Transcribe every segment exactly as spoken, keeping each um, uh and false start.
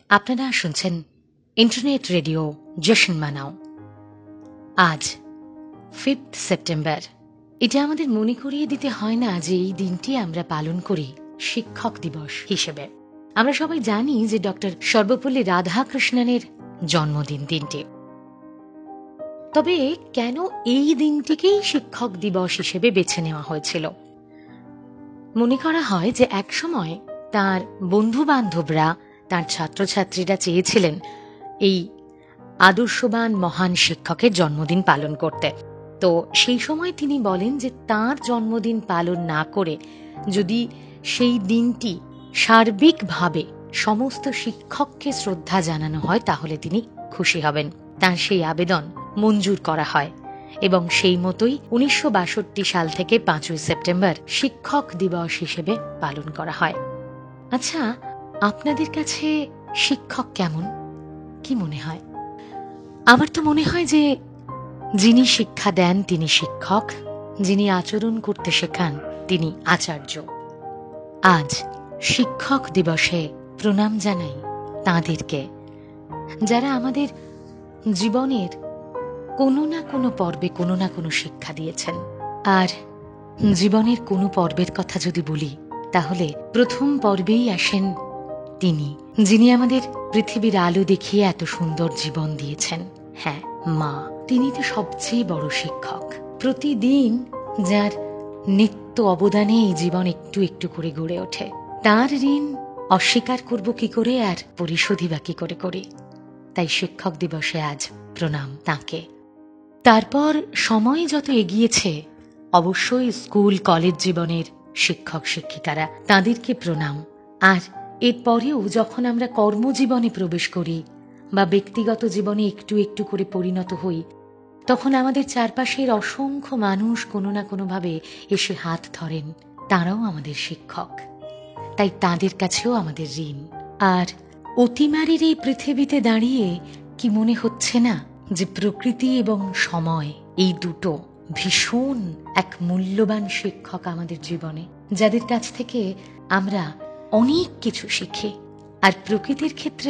আপনারা শুনছেন internet radio জশন মানাও। আজ ফিফথ সেপ্টেম্বর। এটা আমাদের মনে করিয়ে দিতে হয় না যে এই দিনটি আমরা পালন করি শিক্ষক দিবস হিসেবে। আমরা সবাই জানি যে ডক্টর সর্বপল্লী রাধাকৃষ্ণনের জন্মদিন দিনটি। তবে কেন এই দিনটিকেই শিক্ষক দিবস হিসেবে বেছে নেওয়া হয়েছিল? মনে করা হয় যে একসময় তার বন্ধু বান্ধবরা, তার ছাত্রছাত্রীরা চেয়েছিলেন এই আদর্শবান মহান শিক্ষকের জন্মদিন পালন করতে। তো সেই সময় তিনি বলেন যে তার জন্মদিন পালন না করে যদি সেই দিনটি সার্বিকভাবে সমস্ত শিক্ষককে শ্রদ্ধা জানানো হয় তাহলে তিনি খুশি হবেন। তার সেই আবেদন মঞ্জুর করা হয় এবং সেই মতোই উনিশশো বাষট্টি সাল থেকে পাঁচই সেপ্টেম্বর শিক্ষক দিবস হিসেবে পালন করা হয়। আচ্ছা, আপনাদের কাছে শিক্ষক কেমন? কি মনে হয়? আমার তো মনে হয় যে যিনি শিক্ষা দেন তিনি শিক্ষক, যিনি আচরণ করতে শেখান তিনি আচার্য। আজ শিক্ষক দিবসে প্রণাম জানাই তাঁদেরকে, যারা আমাদের জীবনের কোনো না কোনো পর্বে কোনো না কোনো শিক্ষা দিয়েছেন। আর জীবনের কোনো পর্বের কথা যদি বলি তাহলে প্রথম পর্বেই আসেন তিনি, যিনি আমাদের পৃথিবীর আলো দেখিয়ে এত সুন্দর জীবন দিয়েছেন। হ্যাঁ, মা। তিনি তো সবচেয়ে বড় শিক্ষক। প্রতিদিন যার নিত্য অবদানে এই জীবন একটু একটু করে গড়ে ওঠে, তার ঋণ অস্বীকার করব কি করে, আর পরিশোধই বা কি করে করি? তাই শিক্ষক দিবসে আজ প্রণাম তাঁকে। তারপর সময় যত এগিয়েছে অবশ্যই স্কুল কলেজ জীবনের শিক্ষক শিক্ষিকারা, তাদেরকে প্রণাম। আর এরপরেও যখন আমরা কর্মজীবনে প্রবেশ করি বা ব্যক্তিগত জীবনে একটু একটু করে পরিণত হই, তখন আমাদের চারপাশের অসংখ্য মানুষ কোনো না কোনোভাবে এসে হাত ধরেন। তারাও আমাদের শিক্ষক, তাই তাদের কাছেও আমাদের ঋণ। আর অতিমারির এই পৃথিবীতে দাঁড়িয়ে কি মনে হচ্ছে না যে প্রকৃতি এবং সময় এই দুটো ভীষণ এক মূল্যবান শিক্ষক আমাদের জীবনে, যাদের কাছ থেকে আমরা অনেক কিছু শিখি। আর প্রকৃতির ক্ষেত্রে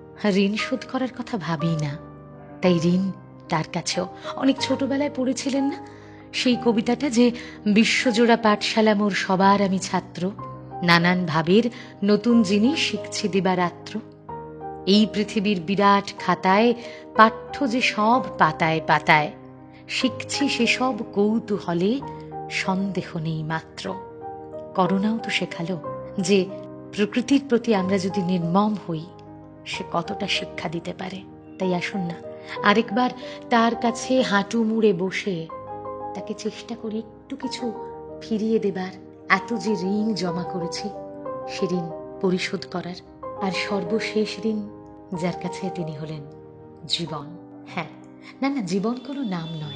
ঋণ শোধ করার কথা ভাবি না, তাই ঋণ তার কাছেও। অনেক ছোটবেলায় পড়েছিলেন না সেই কবিতাটা, যে বিশ্বজোড়া পাঠশালা মোর সবার আমি ছাত্র, নানান ভাবের নতুন জিনিস শিখছি দিবারাত্র। এই পৃথিবীর বিরাট খাতায় পাঠ্য যে সব পাতায় পাতায়, শিখছি সেসব কৌতূহলে সন্দেহ নেই মাত্র। করোনাও তো শেখালো যে প্রকৃতির প্রতি আমরা যদি নির্মম হই সে কতটা শিক্ষা দিতে পারে। তাই আসুন না আরেকবার তার কাছে হাঁটু মুড়ে বসে তাকে চেষ্টা করি একটু কিছু ফিরিয়ে দেবার, এত যে ঋণ জমা করেছি সে ঋণ পরিশোধ করার। আর সর্বশেষ ঋণ যার কাছে, তিনি হলেন জীবন। হ্যাঁ, না না, জীবন কোনো নাম নয়।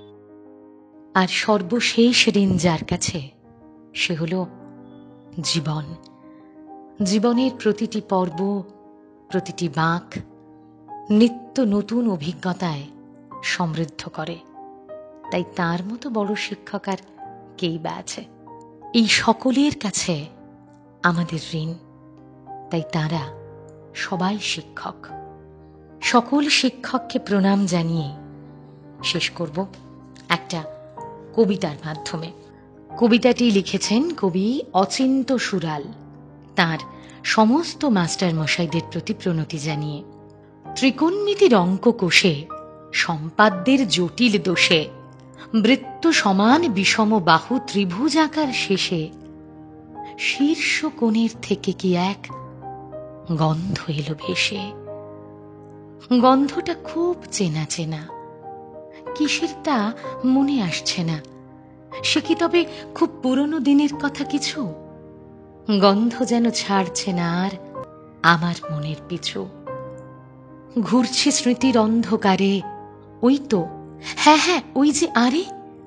আর সর্বশেষ ঋণ যার কাছে, সে হলো জীবন। জীবনের প্রতিটি পর্ব, প্রতিটি বাঁক নিত্য নতুন অভিজ্ঞতায় সমৃদ্ধ করে। তাই তার মতো বড় শিক্ষক আর কেই বা আছে? এই সকলের কাছে আমাদের ঋণ, তাই তারা সবাই শিক্ষক। সকল শিক্ষককে প্রণাম জানিয়ে শেষ করব একটা কবিতার মাধ্যমে। কবিতাটি লিখেছেন কবি অচিন্ত সুরাল, তার সমস্ত মাস্টার মশাইদের প্রতি প্রণতি জানিয়ে। ত্রিকোণমিতির অঙ্ক কোষে, সম্পাদ্যের জটিল দোষে, বৃত্ত সমান বিষম বাহু ত্রিভুজ আকার শেষে শীর্ষ কোণের থেকে কি এক গন্ধ এলো ভেসে। গন্ধটা খুব চেনা চেনা, কিসের তা মনে আসছে না। সে কি তবে খুব পুরনো দিনের কথা কিছু? গন্ধ যেন ছাড়ছে না আর আমার মনের পিছু। ঘুরছে স্মৃতির অন্ধকারে, ওই তো, হ্যাঁ হ্যাঁ ওই যে, আরে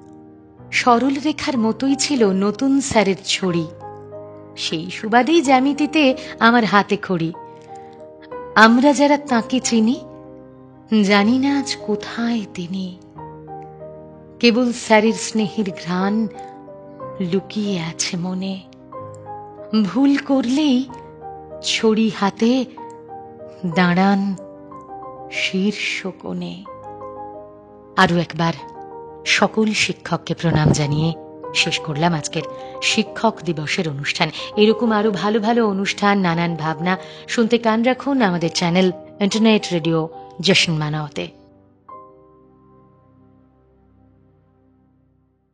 সরল রেখার মতোই ছিল নতুন স্যারের ছড়ি। সেই সুবাদেই জ্যামিতিতে আমার হাতে খড়ি। আমরা যারা তাকে চিনি জানি না আজ কোথায় তিনি। কেবল স্যারের স্নেহের ঘ্রাণ লুকিয়ে আছে মনে। ভুল করলেই ছড়ি হাতে দাঁড়ান শীর্ষ কোণে। আরও একবার সকল শিক্ষককে প্রণাম জানিয়ে শেষ করলাম আজকের শিক্ষক দিবসের অনুষ্ঠান। এরকম আরো ভালো ভালো অনুষ্ঠান, নানান ভাবনা শুনতে কান রাখুন আমাদের চ্যানেল ইন্টারনেট রেডিও জশন মানাওতে।